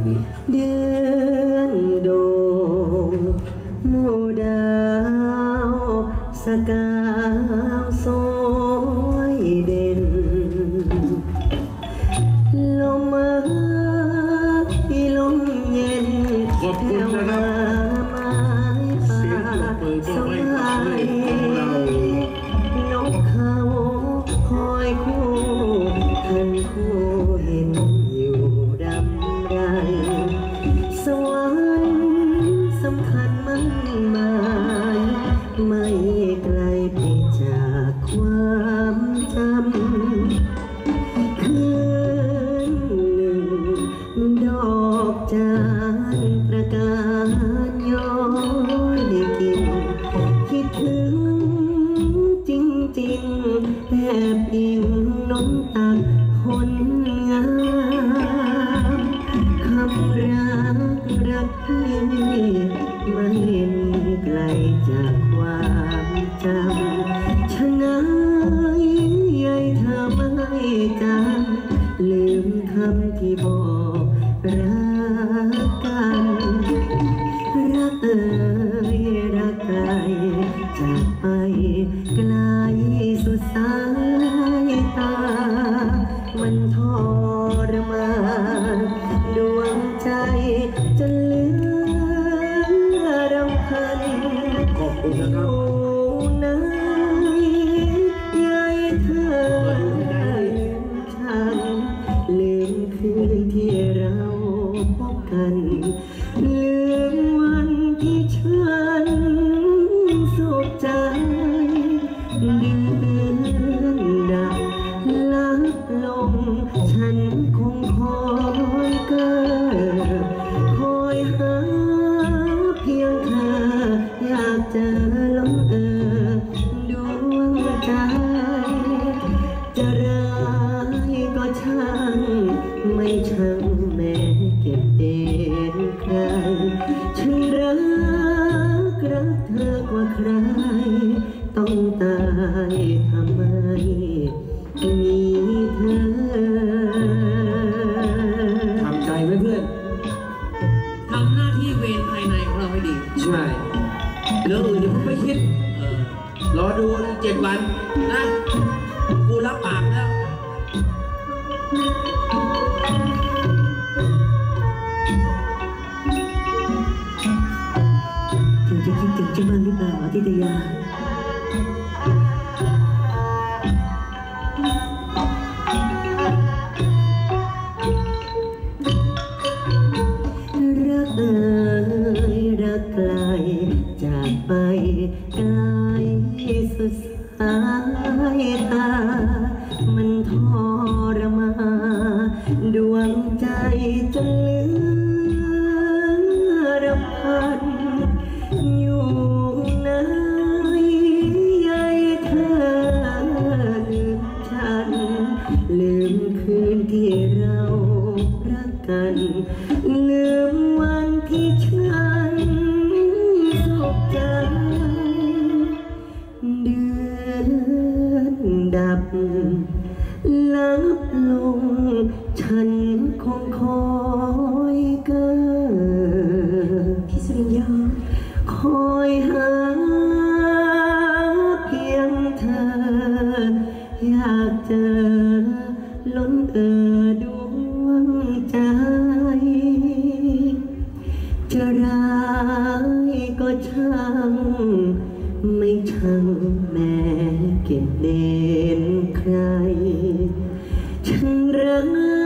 นี้เดือนโดงหมู่ดาวสกาวสวยเด่นลมมาที่ลมเย็นขอบคุณนะครับเสียงปรบมือบอกให้ความเลยของเรานกเขาคอยคู่ทันคู่เห็นอยู่ดำไรสวรรค์สำคัญมั่นหมายไม่ไกลไปจากความจำคืนหนึ่งดอกจานประกาศย้อยกินคิดถึงจริงๆแอบอิงน้องตักคนงามคำรักพี่ไม่มีไกลจากความจำฉะนั้นยายเธอไม่จำลืมคำที่บอกรักกันรักรักไกลจากไปไกลสุดสายตามันทรมานดวงใจจนเหลือรำพันขอบคุณนะครับไหนยายเธอลืมฉันลืมคืนที่เราพบกันลืมวันที่ฉันสุขใจเดือนดับลับลงฉันคงคอยเกิดคอยหาเพียงเธออยากเจอลงดวงใจจะร้ายก็ช่างไม่ช่างแม้เก็บเด่นใครฉันรักเธอกว่าใครต้องตายทำไมมีเธอทำใจไว้เพื่อนทำหน้าที่เวรภายในของเราให้ดีใช่เรื่องอื่นเดี๋ยวผมไม่คิดรอดู7 วันนะกูรับปากแล้วเธอจะคิดถึงฉันบ้างหรือเปล่าอธิตยารักไกลจากไปไกลสุดสายตามันทรมานดวงใจจนเหลือรำพันอยู่ไหนยายเธอลืมฉันลืมคืนที่เรารักกันลืมวันที่ฉันสุขใจเดือนดับลับลงฉันคงคอยเกิดพี่สุริยาคอยหาเพียงเธออยากเจอล้นดวงใจจะร้ายก็ช่างไม่ช่างแม้เก็บเด่นใครฉันรั